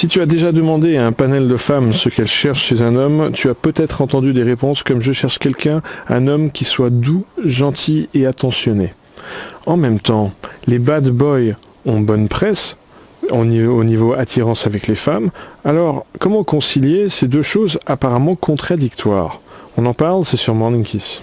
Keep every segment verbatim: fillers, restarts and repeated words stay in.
Si tu as déjà demandé à un panel de femmes ce qu'elles cherchent chez un homme, tu as peut-être entendu des réponses comme « je cherche quelqu'un, un homme qui soit doux, gentil et attentionné ». En même temps, les bad boys ont bonne presse au niveau, au niveau attirance avec les femmes, alors comment concilier ces deux choses apparemment contradictoires? On en parle, c'est sur Morning Kiss.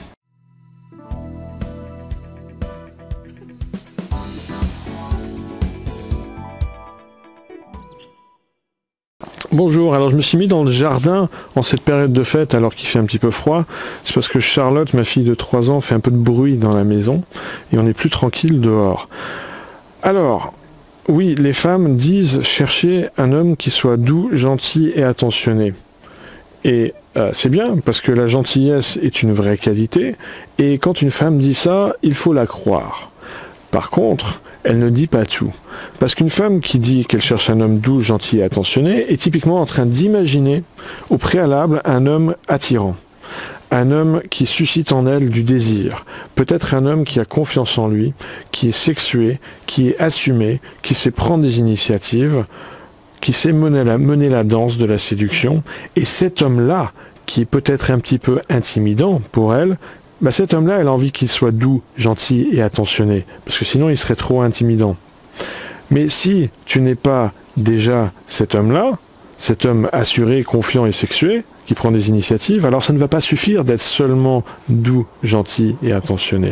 Bonjour, alors je me suis mis dans le jardin en cette période de fête alors qu'il fait un petit peu froid. C'est parce que Charlotte, ma fille de trois ans, fait un peu de bruit dans la maison et on est plus tranquille dehors. Alors, oui, les femmes disent chercher un homme qui soit doux, gentil et attentionné. Et euh, c'est bien parce que la gentillesse est une vraie qualité et quand une femme dit ça, il faut la croire. Par contre, elle ne dit pas tout. Parce qu'une femme qui dit qu'elle cherche un homme doux, gentil et attentionné est typiquement en train d'imaginer au préalable un homme attirant. Un homme qui suscite en elle du désir. Peut-être un homme qui a confiance en lui, qui est sexué, qui est assumé, qui sait prendre des initiatives, qui sait mener la, mener la danse de la séduction. Et cet homme-là, qui est peut-être un petit peu intimidant pour elle, bah cet homme-là, elle a envie qu'il soit doux, gentil et attentionné, parce que sinon il serait trop intimidant. Mais si tu n'es pas déjà cet homme-là, cet homme assuré, confiant et sexué, qui prend des initiatives, alors ça ne va pas suffire d'être seulement doux, gentil et attentionné.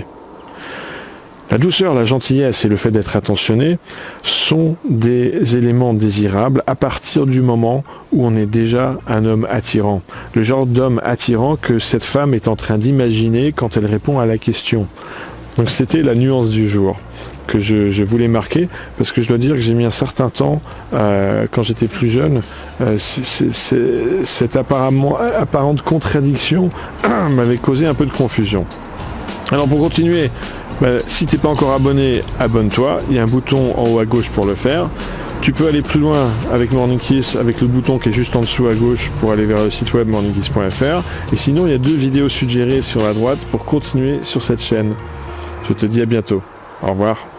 La douceur, la gentillesse et le fait d'être attentionné sont des éléments désirables à partir du moment où on est déjà un homme attirant. Le genre d'homme attirant que cette femme est en train d'imaginer quand elle répond à la question. Donc c'était la nuance du jour que je, je voulais marquer, parce que je dois dire que j'ai mis un certain temps, euh, quand j'étais plus jeune, euh, c'est, c'est, cette apparemment, apparente contradiction m'avait causé un peu de confusion. Alors pour continuer, bah, si tu n'es pas encore abonné, abonne-toi, il y a un bouton en haut à gauche pour le faire. Tu peux aller plus loin avec Morning Kiss, avec le bouton qui est juste en dessous à gauche pour aller vers le site web morning kiss point f r. Et sinon, il y a deux vidéos suggérées sur la droite pour continuer sur cette chaîne. Je te dis à bientôt. Au revoir.